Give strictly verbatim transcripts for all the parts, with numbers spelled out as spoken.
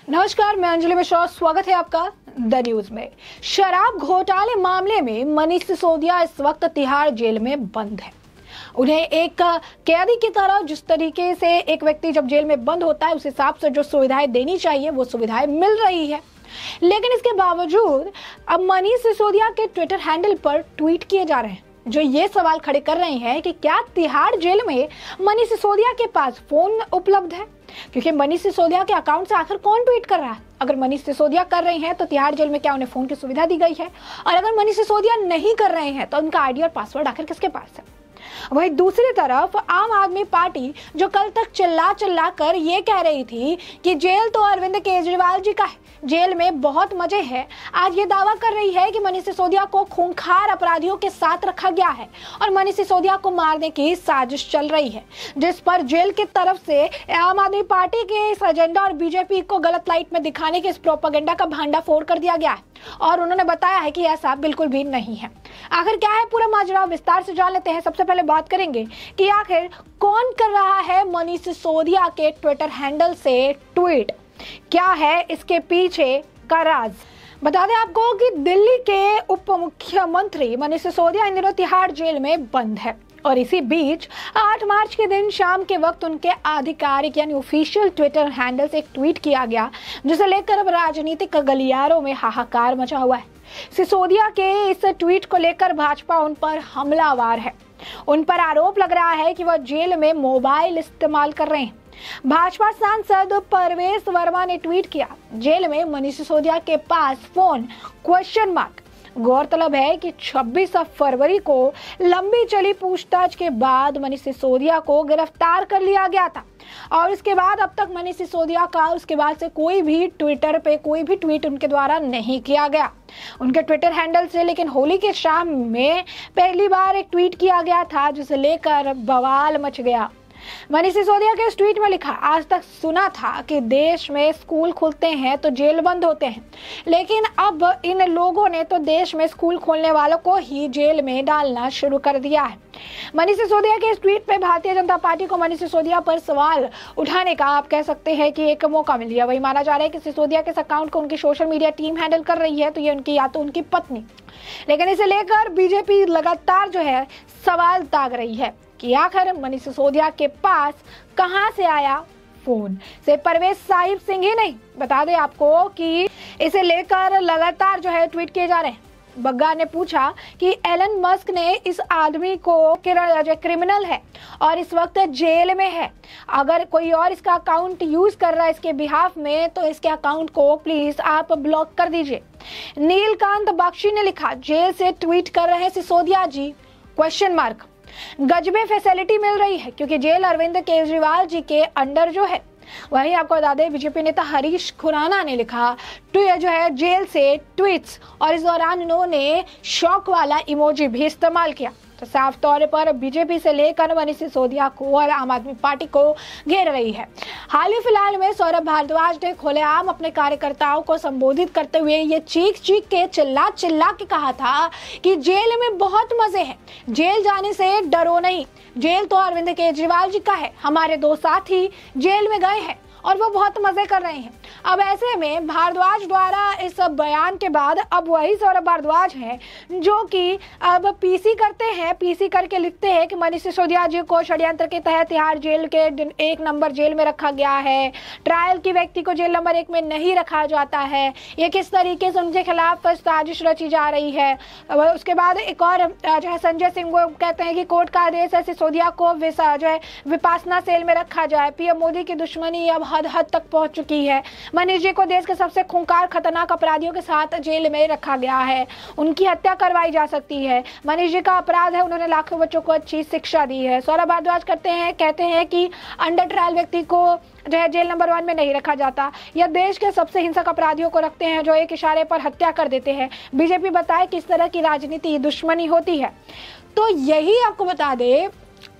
नमस्कार, मैं अंजलि मिश्रा, स्वागत है आपका द न्यूज में। शराब घोटाले मामले में मनीष सिसोदिया इस वक्त तिहाड़ जेल में बंद है। उन्हें एक कैदी की तरह जिस तरीके से एक व्यक्ति जब जेल में बंद होता है उस हिसाब से जो सुविधाएं देनी चाहिए वो सुविधाएं मिल रही है, लेकिन इसके बावजूद अब मनीष सिसोदिया के ट्विटर हैंडल पर ट्वीट किए जा रहे हैं जो ये सवाल खड़े कर रहे हैं कि क्या तिहाड़ जेल में मनीष सिसोदिया के पास फोन उपलब्ध है, क्योंकि मनीष सिसोदिया के अकाउंट से आखिर कौन ट्वीट कर रहा है। अगर मनीष सिसोदिया कर रहे हैं तो तिहाड़ जेल में क्या उन्हें फोन की सुविधा दी गई है, और अगर मनीष सिसोदिया नहीं कर रहे हैं तो उनका आईडी और पासवर्ड आखिर किसके पास है। वहीं दूसरी तरफ आम आदमी पार्टी जो कल तक चिल्ला चिल्ला कर ये कह रही थी कि जेल तो अरविंद केजरीवाल जी का है, जेल में बहुत मजे हैं, आज ये दावा कर रही है कि मनीष सिसोदिया को खूंखार अपराधियों के साथ रखा गया है और मनीष सिसोदिया को मारने की साजिश चल रही है, जिस पर जेल की तरफ से आम आदमी पार्टी के इस एजेंडा और बीजेपी को गलत लाइट में दिखाने के इस प्रोपेगेंडा का भांडाफोड़ कर दिया गया है और उन्होंने बताया है कि ऐसा बिल्कुल भी नहीं है। आखिर क्या है पूरा माजरा, विस्तार से जान लेते हैं। सबसे पहले बात करेंगे कि आखिर कौन कर रहा है मनीष सिसोदिया के ट्विटर हैंडल से ट्वीट, क्या है इसके पीछे का राज। बता दें आपको कि दिल्ली के उप मुख्यमंत्री मनीष सिसोदिया इन दिनों तिहाड़ जेल में बंद है और इसी बीच आठ मार्च के दिन शाम के वक्त उनके आधिकारिक यानी ऑफिशियल ट्विटर हैंडल से एक ट्वीट किया गया जिसे लेकर अब राजनीतिक गलियारों में हाहाकार मचा हुआ है। सिसोदिया के इस ट्वीट को लेकर भाजपा उन पर हमलावर है। उन पर आरोप लग रहा है कि वह जेल में मोबाइल इस्तेमाल कर रहे हैं। भाजपा सांसद परवेश वर्मा ने ट्वीट किया, जेल में मनीष सिसोदिया के पास फोन क्वेश्चन मार्क। गौरतलब है कि छब्बीस फरवरी को लंबी चली पूछताछ के बाद मनीष सिसोदिया को गिरफ्तार कर लिया गया था और इसके बाद अब तक मनीष सिसोदिया का उसके बाद से कोई भी ट्विटर पे कोई भी ट्वीट उनके द्वारा नहीं किया गया उनके ट्विटर हैंडल से। लेकिन होली के शाम में पहली बार एक ट्वीट किया गया था जिसे लेकर बवाल मच गया। मनीष सिसोदिया के इस ट्वीट में लिखा, आज तक सुना था कि देश में स्कूल खुलते हैं तो जेल बंद होते हैं, लेकिन अब इन लोगों ने तो देश में स्कूल खोलने वालों को ही जेल में डालना शुरू कर दिया है। मनीष सिसोदिया के इस ट्वीट पे भारतीय जनता पार्टी को मनीष सिसोदिया पर सवाल उठाने का आप कह सकते हैं कि एक मौका मिल गया। वही माना जा रहा है कि सिसोदिया के इस अकाउंट को उनकी सोशल मीडिया टीम हैंडल कर रही है, तो ये उनकी या तो उनकी पत्नी, लेकिन इसे लेकर बीजेपी लगातार जो है सवाल दाग रही है कि आखिर मनीष सिसोदिया के पास कहां से आया फोन। से परवेश साहिब सिंह ही नहीं, बता दें आपको कि इसे लेकर लगातार जो है ट्वीट किए जा रहे हैं। बग्गा ने पूछा कि एलन मस्क ने इस आदमी को जो क्रिमिनल है और इस वक्त जेल में है, अगर कोई और इसका अकाउंट यूज कर रहा है इसके बिहाफ में तो इसके अकाउंट को प्लीज आप ब्लॉक कर दीजिए। नीलकांत बख्शी ने लिखा, जेल से ट्वीट कर रहे हैं सिसोदिया जी क्वेश्चन मार्क। गजबे फैसिलिटी मिल रही है क्योंकि जेल अरविंद केजरीवाल जी के अंडर जो है। वहीं आपको बता दें बीजेपी नेता हरीश खुराना ने लिखा तो जो है जेल से ट्वीट्स, और इस दौरान उन्होंने शॉक वाला इमोजी भी इस्तेमाल किया। तो साफ तौर पर बीजेपी से लेकर मनीष सिसोदिया को और आम आदमी पार्टी को घेर रही है। हाल ही फिलहाल में सौरभ भारद्वाज ने खुलेआम अपने कार्यकर्ताओं को संबोधित करते हुए ये चीख चीख के चिल्ला चिल्ला के कहा था कि जेल में बहुत मजे हैं, जेल जाने से डरो नहीं, जेल तो अरविंद केजरीवाल जी का है, हमारे दो साथी जेल में गए हैं और वो बहुत मजे कर रहे हैं। अब ऐसे में भारद्वाज द्वारा इस बयान के बाद अब वही सौरभ भारद्वाज हैं जो कि अब पीसी करते हैं, पीसी करके लिखते हैं कि मनीष सिसोदिया जी को षड्यंत्र के तहत तिहाड़ जेल के एक नंबर जेल में रखा गया है, ट्रायल की व्यक्ति को जेल नंबर एक में नहीं रखा जाता है, ये किस तरीके से उनके खिलाफ साजिश रची जा रही है। उसके बाद एक और जो है संजय सिंह वो कहते हैं कि कोर्ट का आदेश है सिसोदिया को जो है विपासना सेल में रखा जाए, पीएम मोदी की दुश्मनी अब हद हद तक पहुंच चुकी है, मनीष जी को देश के सबसे खूंखार खतरनाक अपराधियों के साथ जेल में रखा गया है, उनकी हत्या करवाई जा सकती है, मनीष जी का अपराध है उन्होंने लाखों बच्चों को अच्छी शिक्षा दी है। सौरभ भारद्वाज करते हैं कहते हैं कि अंडर ट्रायल व्यक्ति को जो है जेल नंबर वन में नहीं रखा जाता, या देश के सबसे हिंसक अपराधियों को रखते हैं जो एक इशारे पर हत्या कर देते हैं। बीजेपी बताए किस तरह की राजनीति दुश्मनी होती है। तो यही आपको बता दे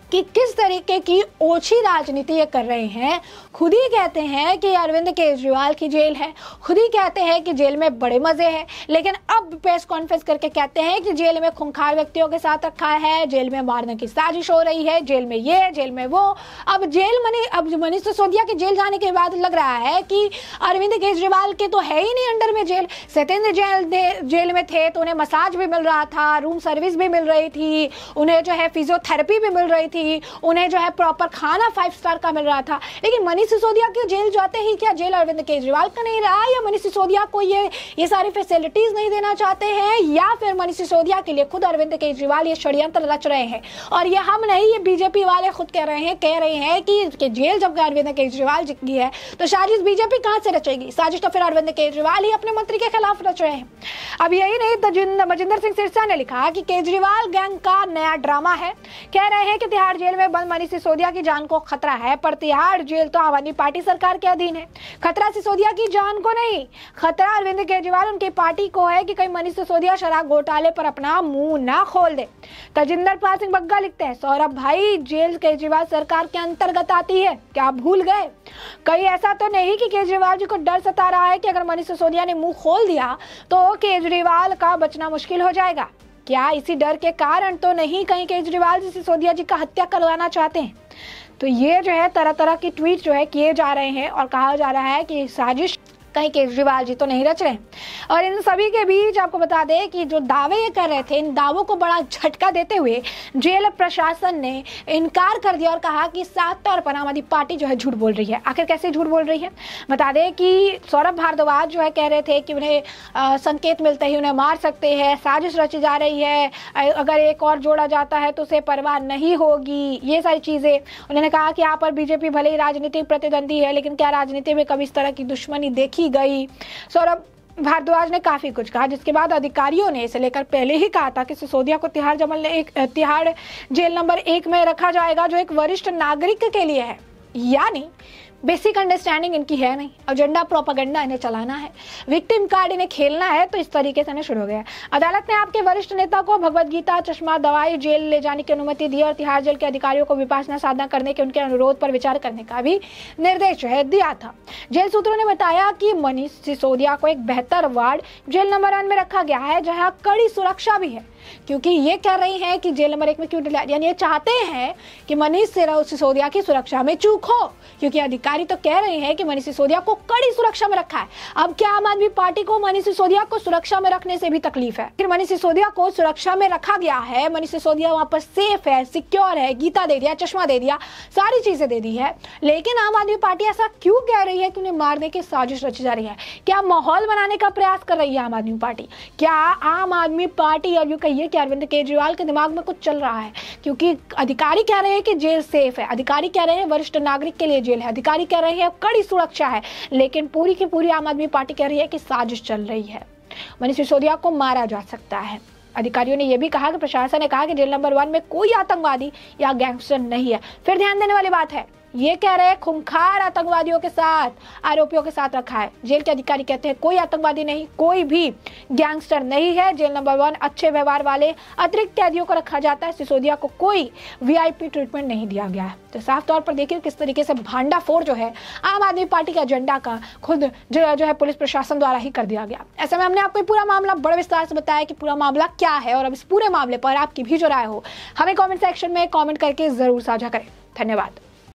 कि किस तरीके की ओछी राजनीति ये कर रहे हैं। खुद ही कहते हैं कि अरविंद केजरीवाल की जेल है, खुद ही कहते हैं कि जेल में बड़े मजे हैं, लेकिन अब प्रेस कॉन्फ्रेंस करके कहते हैं कि जेल में खूंखार व्यक्तियों के साथ रखा है, जेल में मारने की साजिश हो रही है, जेल में ये जेल में वो। अब जेल मनी अब मनीष सिसोदिया के जेल जाने के बाद लग रहा है कि अरविंद केजरीवाल के तो है ही नहीं अंडर में जेल। सत्येंद्र जेल जेल में थे तो उन्हें मसाज भी मिल रहा था, रूम सर्विस भी मिल रही थी, उन्हें जो है फिजियोथेरेपी भी मिल रही थी, उन्हें जो है प्रॉपर खाना फाइव स्टार का मिल रहा था। लेकिन मनीष सिसोदिया के जेल जाते ही क्या जेल अरविंद केजरीवाल का नहीं रहा, या मनीष सिसोदिया को ये ये सारी फैसिलिटीज नहीं देना चाहते हैं, या फिर मनीष सिसोदिया के लिए खुद अरविंद केजरीवाल ये षड्यंत्र रच रहे हैं। और ये हम नहीं, ये बीजेपी वाले खुद कह रहे हैं कह रहे हैं कि, कि जेल जब अरविंद केजरीवाल की है तो साजिश बीजेपी कहां से रचेगी? साजिश तो फिर अरविंद केजरीवाल ही अपने मंत्री के खिलाफ रच रहे हैं। अब यही नहीं, तजिंदर सिंह सिरसा ने लिखा कि केजरीवाल गैंग का नया ड्रामा है। कह रहे हैं कि तिहाड़ जेल में बंद मनीष सिसोदिया की जान को खतरा है, पर तिहाड़ जेल तो आम आदमी पार्टी सरकार के अधीन है। खतरा सिसोदिया की जान को नहीं, खतरा अरविंद केजरीवाल उनकी पार्टी को है कि कहीं मनीष सिसोदिया शराब घोटाले पर अपना मुंह ना खोल दे। तजिंदर पाल सिंह बग्गा लिखते हैं, सौरभ भाई जेल केजरीवाल सरकार के अंतर्गत आती है, क्या भूल गए? कहीं ऐसा तो नहीं कि केजरीवाल जी को डर सता रहा है कि अगर मनीष सिसोदिया ने मुंह खोल दिया तो केजरीवाल का बचना मुश्किल हो जाएगा? क्या इसी डर के कारण तो नहीं कहीं केजरीवाल जी सिसोदिया जी का हत्या करवाना चाहते हैं? तो ये जो है तरह तरह की ट्वीट जो है किए जा रहे हैं और कहा जा रहा है कि साजिश कहीं केजरीवाल जी तो नहीं रच रहे। और इन सभी के बीच आपको बता दें कि जो दावे ये कर रहे थे, इन दावों को बड़ा झटका देते हुए जेल प्रशासन ने इनकार कर दिया और कहा कि साफ तौर पर आम आदमी पार्टी जो है झूठ बोल रही है। आखिर कैसे झूठ बोल रही है? बता दें कि सौरभ भारद्वाज जो है कह रहे थे कि उन्हें आ, संकेत मिलते ही उन्हें मार सकते हैं, साजिश रची जा रही है, अगर एक और जोड़ा जाता है तो उसे परवाह नहीं होगी, ये सारी चीज़ें। उन्होंने कहा कि यहाँ पर बीजेपी भले ही राजनीतिक प्रतिद्वंदी है, लेकिन क्या राजनीति में कभी इस तरह की दुश्मनी देखी गई? सौरभ भारद्वाज ने काफी कुछ कहा, जिसके बाद अधिकारियों ने इसे लेकर पहले ही कहा था कि सिसोदिया को तिहाड़ जमल एक तिहाड़ जेल नंबर एक में रखा जाएगा, जो एक वरिष्ठ नागरिक के लिए है। यानी बेसिक अंडरस्टैंडिंग इनकी है नहीं, एजेंडा प्रोपेगेंडा इन्हें चलाना है, विक्टिम कार्ड इन्हें खेलना है, तो इस तरीके से इन्हें शुरू हो गया। अदालत ने आपके वरिष्ठ नेता को भगवत गीता, चश्मा, दवाई जेल ले जाने की अनुमति दी और तिहाड़ जेल के अधिकारियों को विपासना साधना करने के उनके अनुरोध पर विचार करने का भी निर्देश है दिया था। जेल सूत्रों ने बताया कि मनीष सिसोदिया को एक बेहतर वार्ड जेल नंबर वन में रखा गया है, जहाँ कड़ी सुरक्षा भी है, क्योंकि ये कह रही हैं कि जेल नंबर एक में क्यों डिला, यानी ये चाहते हैं कि मनीष सिसोदिया की सुरक्षा में चूक हो, क्योंकि अधिकारी तो कह रहे हैं कि मनीष सिसोदिया को कड़ी सुरक्षा में रखा है। अब क्या आम आदमी पार्टी को मनीष सिसोदिया को सुरक्षा में रखने से भी तकलीफ है? फिर मनीष सिसोदिया को सुरक्षा में रखा गया है, मनीष सिसोदिया वहां पर सेफ है, सिक्योर है, गीता दे दिया, चश्मा दे दिया, सारी चीजें दे दी है, लेकिन आम आदमी पार्टी ऐसा क्यों कह रही है कि उन्हें मारने की साजिश रची जा रही है? क्या माहौल बनाने का प्रयास कर रही है आम आदमी पार्टी? क्या आम आदमी पार्टी और यूं कहिए कि अरविंद केजरीवाल के दिमाग में कुछ चल रहा है? क्योंकि अधिकारी कह रहे हैं कि जेल सेफ है, अधिकारी कह रहे हैं वरिष्ठ नागरिक के लिए जेल है, अधिकारी कह रहे हैं कड़ी सुरक्षा है, लेकिन पूरी की पूरी आम आदमी पार्टी कह रही है कि साजिश चल रही है, मनीष सिसोदिया को मारा जा सकता है। अधिकारियों ने यह भी कहा कि प्रशासन ने कहा कि जेल नंबर वन में कोई आतंकवादी या गैंगस्टर नहीं है। फिर ध्यान देने वाली बात है, ये कह रहे हैं खूंखार आतंकवादियों के साथ, आरोपियों के साथ रखा है। जेल के अधिकारी कहते हैं कोई आतंकवादी नहीं, कोई भी गैंगस्टर नहीं है। जेल नंबर वन अच्छे व्यवहार वाले अतिरिक्त कैदियों को रखा जाता है। सिसोदिया को कोई वीआईपी ट्रीटमेंट नहीं दिया गया है। तो साफ तौर पर देखिए किस तरीके से भांडाफोड़ जो है आम आदमी पार्टी के एजेंडा का खुद जो, जो है पुलिस प्रशासन द्वारा ही कर दिया गया। ऐसे में हमने आपको पूरा मामला बड़े विस्तार से बताया कि पूरा मामला क्या है, और अब इस पूरे मामले पर आपकी भी जो राय हो हमें कॉमेंट सेक्शन में कॉमेंट करके जरूर साझा करें। धन्यवाद।